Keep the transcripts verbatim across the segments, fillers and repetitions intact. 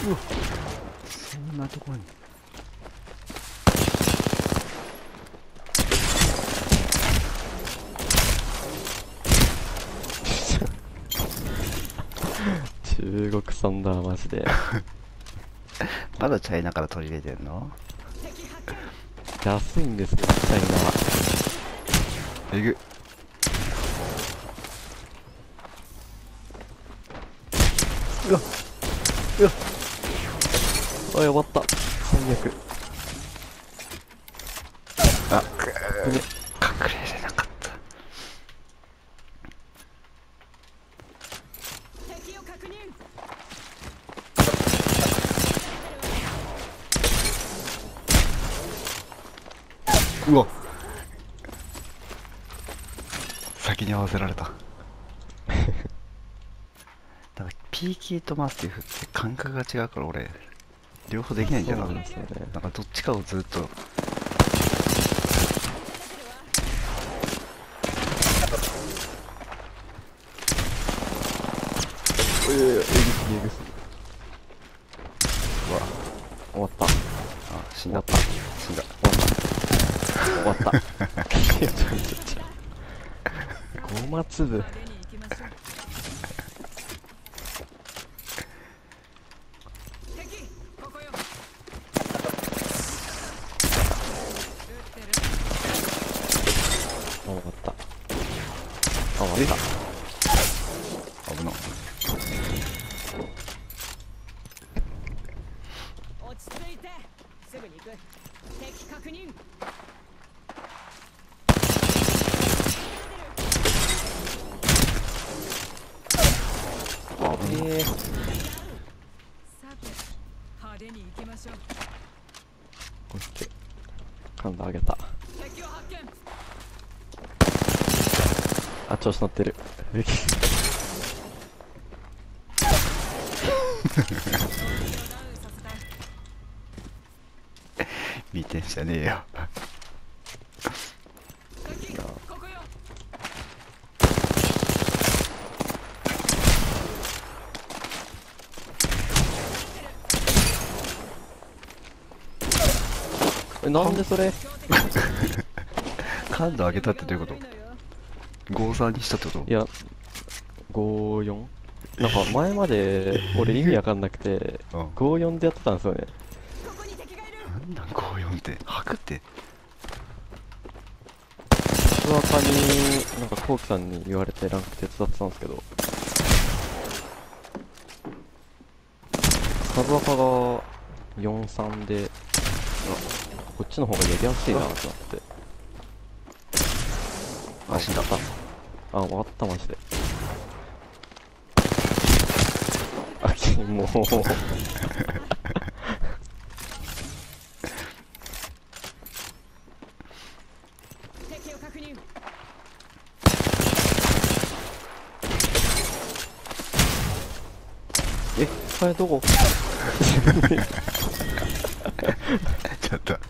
うわ、そんなところに。 中国産だマジで。 まだチャイナから取り入れてんの？ 安いんですよチャイナは。 えぐ。うわうわ、 あ、やばった最悪。 あ、くー、隠れれなかった。うわ、先に合わせられた。だから ピーケー とマスティフって感覚が違うから俺両方できないんだよな。 そうなんですよね。 なんかどっちかをずっと。 ええ、えぐすぎえぐすうわ、 ぎ。終わった。 あ、死んだ。 終わった。 死んだ。 終わった。いや、ちょちょちょ。ごま粒。あ、終わった。あ、終わった。 危な。 落ち着いてすぐに行く。敵確認。 あ、ええ。 さて派手に行きましょう。 オッケー。感度上げた。 敵を発見。 あ、調子乗ってる。 見てんじゃねえよ。 敵ここよ。 え、なんでそれ？ 感度上げたってどういうこと？ ごさん にしたってこと？ いや、ごよん？なんか前まで俺意味わかんなくて、 うん、 ごよんでやってたんですよね。 ここに敵がいる。 なんなんごよんって吐くって。 スワカになんかコウキさんに言われてランク手伝ってたんですけど、サブアカがよんさんで、あ、こっちの方がやりやすいなってなって。 あ、死んだ。 あ、終わったマジで。あ、きもう敵を確認。 え、これどこ？ ちょっと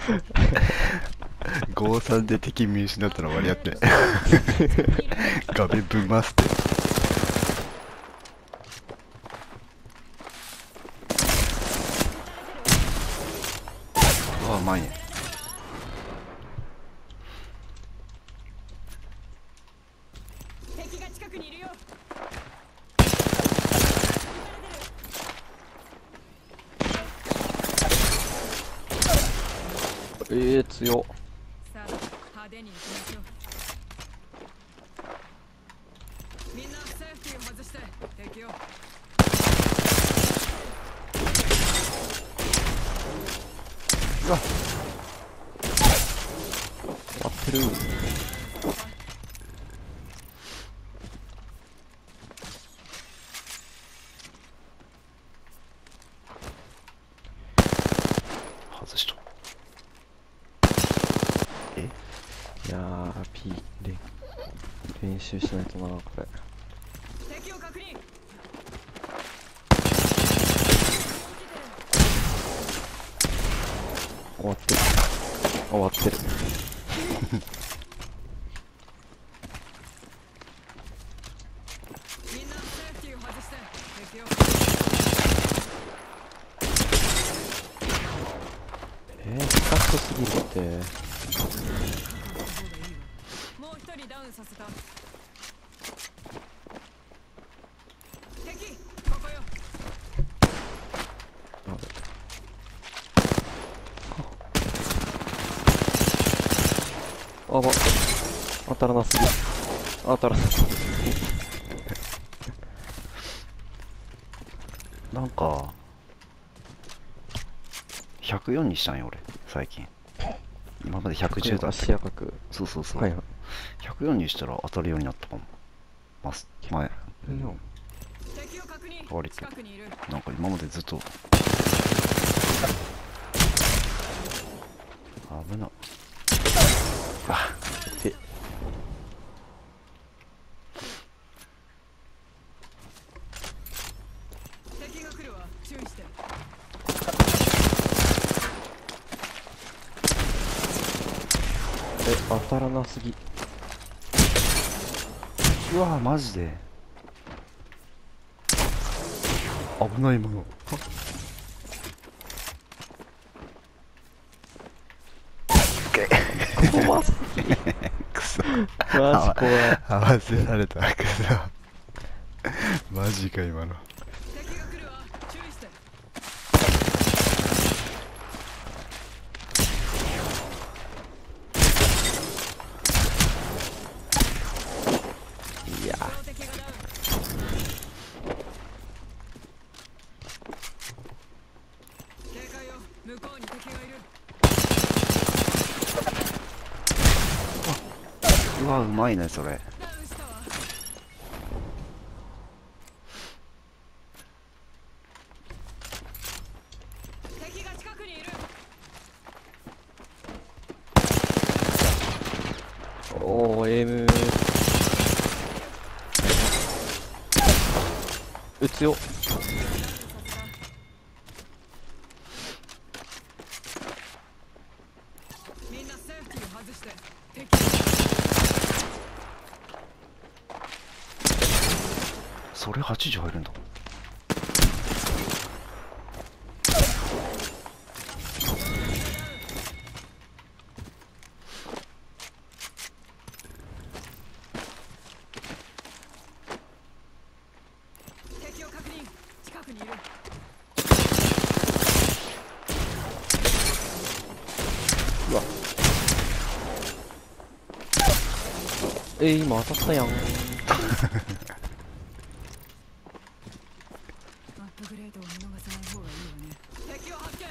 ごさんで敵見失ったら終わりやって画面ぶん回すって。うわ、前へ。 敵が近くにいるよ。 えー、強っ。 さあ派手に行きましょう。みんなセーフティーを外して敵を。 うわ、 終わってる。 外しと。え、 いやー、P 練練習しないとな、これ。 敵を確認。 終わってる。終わってる。 みんなセーフティーを外して敵を。 遅すぎるって。 もう一人ダウンさせた。敵ここよ。 あば、当たらなすぎ。当たらなすぎ。 なんかひゃくよんにしたんよ俺最近。今までひゃくじゅうだった。 視野角。 そうそうそう、 はいはい。 ひゃくよんにしたら当たるようになったかも。ます前敵を確認。 割と近くにいる。 なんか今までずっと危な。あえ、 敵が来るわ。注意して。 え、当たらなすぎ。 うわマジで危ないもの。 怖すぎ。 くそマジ怖い。 合わせられた。くそマジか今の。 敵が来るわ。注意して。 いや標的がダウン。警戒よ。向こうに敵がいる。 うわうまいねそれ。 ダウンしたわ。敵が近くにいる。 おお、エイム撃つよ。 みんなセーフティーを外して。敵それはちじゅう入るんだ。 敵を確認。近くにいる。 うわ。えー、今当たったやん。 アップグレードを見逃さない方がいいわね。敵を発見。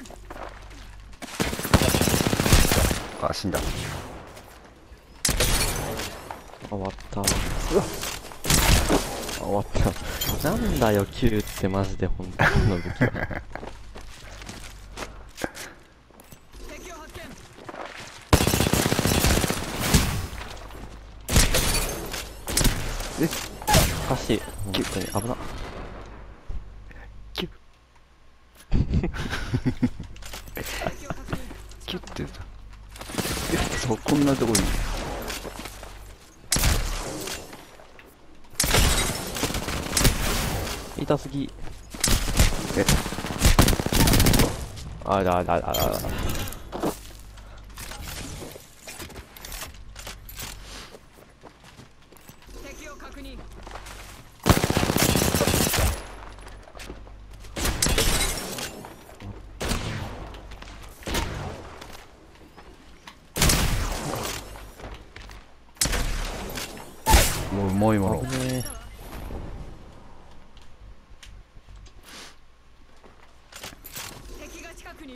あ死んだ。 終わった。うわ終わった。なんだよ Q ってマジで本当の武器は。 敵を発見。 えおかしい本当に危な。 キュッ敵を確認。 キュッて言った。えそうこんなとこに。 痛すぎ。 えあらあらあらあら。 敵を確認。 もううまいもの。 危ね敵が近くにいる。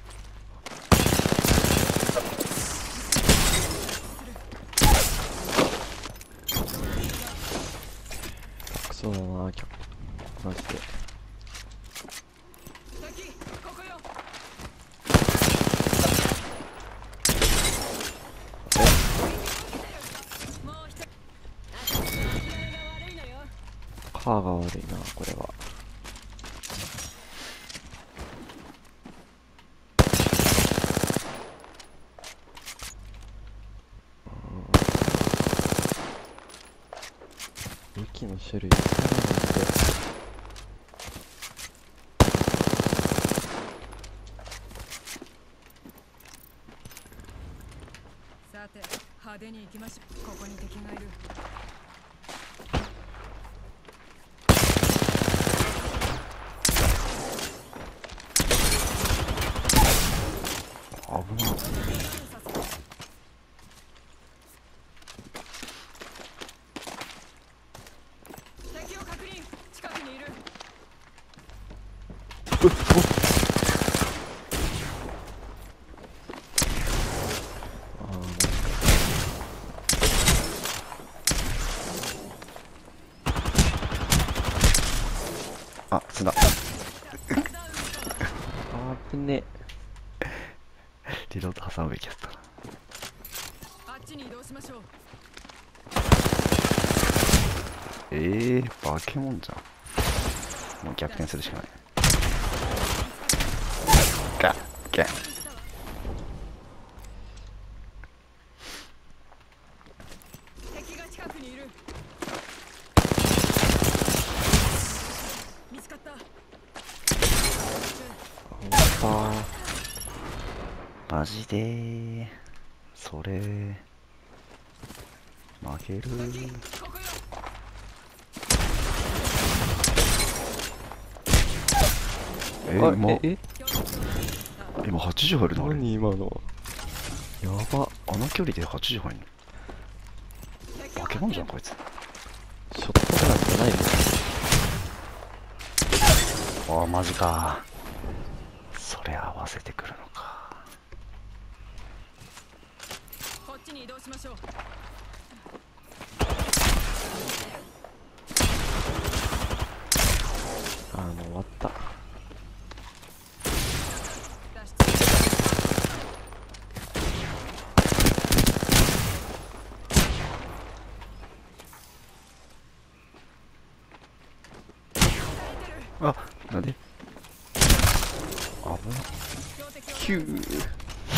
え。クソだな今日マジで。 敵ここよ。もう一人。あ、気合が悪いのよ。 カーが悪いなこれは。武器の種類少ないなんて。 派手に行きましょう。ここに敵がいる。 危な。 敵を確認。近くにいる。 あー、マジか。 あ、積んだ。 あー、危ね。 リロード挟むべきやったな。 あっちに移動しましょう。 ええー、化け物じゃん。もう逆転するしかない。ガッガッ。 敵が近くにいる。見つかった。 あマジでー。それ負ける。 ここよ。 えー、 ー、 あ、え、 今今はちじゅう入るえ、 のあれ。 何今の。やば。 あの距離ではちじゅう入るの。化け物じゃんこいつ。 ショットガンじゃないの。 ああマジか。それ合わせてくるのか。 こっちに移動しましょう。 あー、もう終わった。 脱出。 あ、なんで危な。 標的をキュー。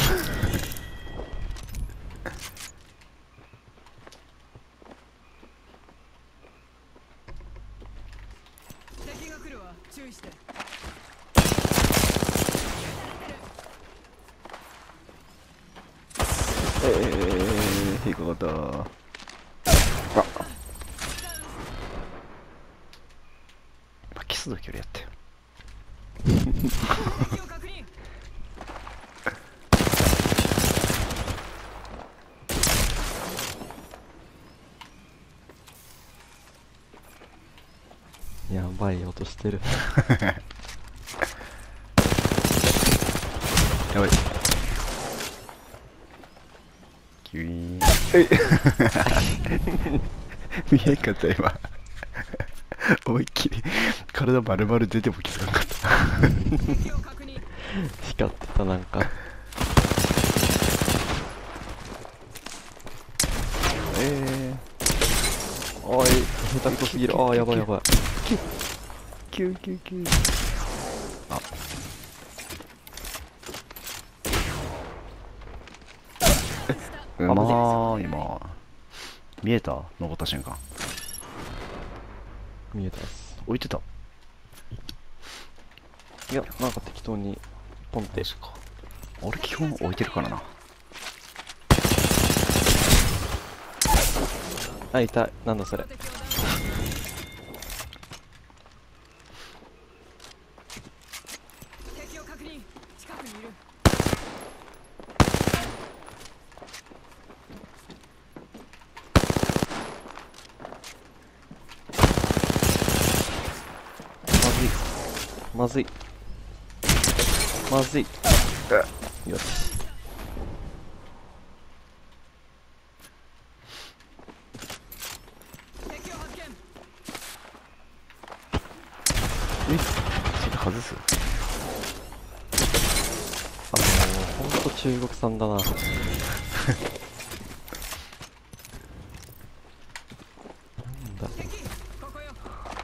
敵が来るわ。注意して。 えー、引っかかった。あ、まあ、キスの距離やったよ。 敵を確認。 やばい音してる。 やばい。キュイーン。え見えんかった今。思いっきり体丸々出ても気づかなかった。 敵を確認。 光ってた、なんか。 えおい、下手くそすぎる。あー、やばいやばい。 ー、キューキューキュー。あ、うまーい今。見えた登った瞬間。 見えたっす。 置いてた。 いや、なんか適当にポンって。 俺基本置いてるからな。 あ、痛い。なんだそれ。 敵をダウン。敵を確認。近くにいる。 まずい。まずい。よし。 敵を発見。 え、それ外す。 あのー、ほんと中国産だな。なんだ。 敵。ここよ。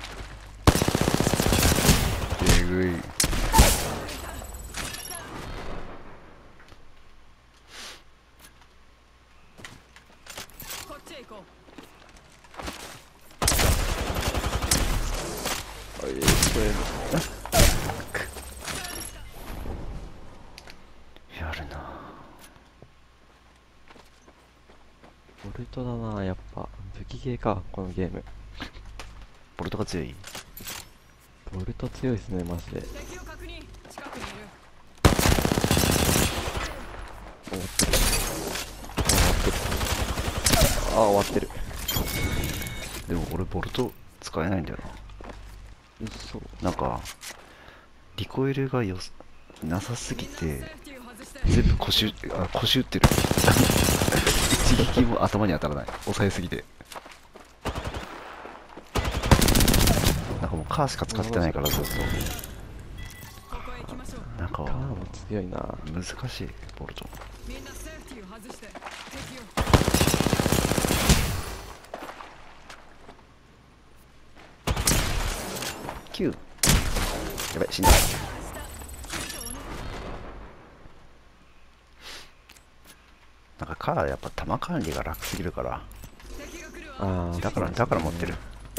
えぐい。 こっちへ行こあ、えー、これ。 やるな。 トだな、やっぱ武器系かこのゲーム。 ボルトが強い。 ボルト強いですねマジで。 敵を確認。近くにいる。 終わってる終わってる。ああ終わってる。 でも俺ボルト使えないんだよな。 嘘。 なんかリコイルがよなさすぎてセーフティーを外して。 全部腰あ腰打ってる。一撃も頭に当たらない。抑えすぎて。なんかもうカーしか使ってないからずっここへ行きましょう。 となんかカーも強いな。 難しいボルト。 みんなセーフティーを外して。敵を。 きゅう。やばい死んだ。なんかカーやっぱ弾管理が楽すぎるから敵が来るわ。 ああだからだから持ってる。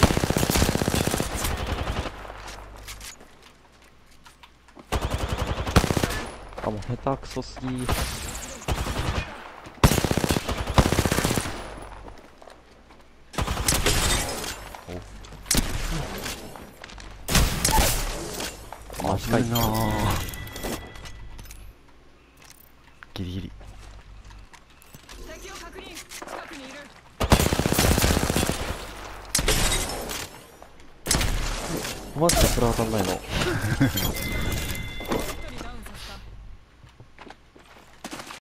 あもう下手くそすぎ。おマジかい危なー。ギリギリ。 敵を確認。近くにいる。 マジかそれ当たんないの。